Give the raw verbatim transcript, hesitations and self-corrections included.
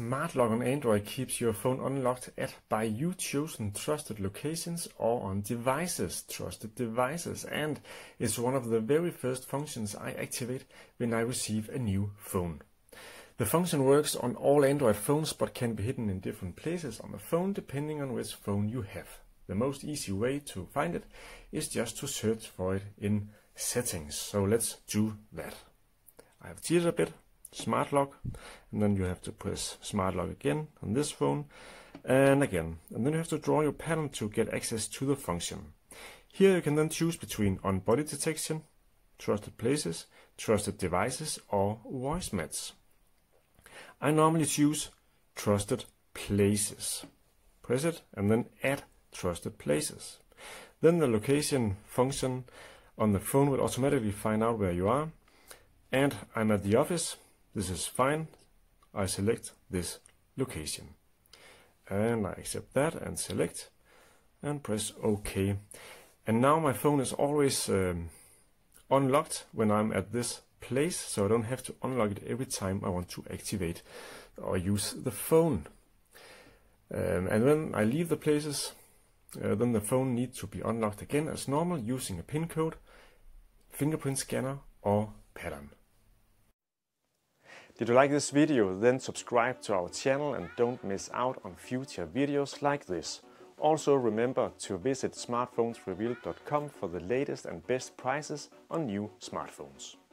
Smart Lock on Android keeps your phone unlocked at by you chosen trusted locations or on devices, trusted devices, and is one of the very first functions I activate when I receive a new phone. The function works on all Android phones but can be hidden in different places on the phone depending on which phone you have. The most easy way to find it is just to search for it in settings. So let's do that. I have cheated a bit. Smart Lock, and then you have to press Smart Lock again on this phone, and again, and then you have to draw your pattern to get access to the function. Here you can then choose between on body detection, trusted places, trusted devices, or voice match. I normally choose trusted places. Press it and then add trusted places. Then the location function on the phone will automatically find out where you are, and I'm at the office. This is fine. I select this location. And I accept that and select and press OK. And now my phone is always um, unlocked when I'm at this place, so I don't have to unlock it every time I want to activate or use the phone. Um, and when I leave the places, uh, then the phone needs to be unlocked again as normal using a PIN code, fingerprint scanner, or pattern. Did you like this video? Then subscribe to our channel and don't miss out on future videos like this. Also remember to visit smartphones revealed dot com for the latest and best prices on new smartphones.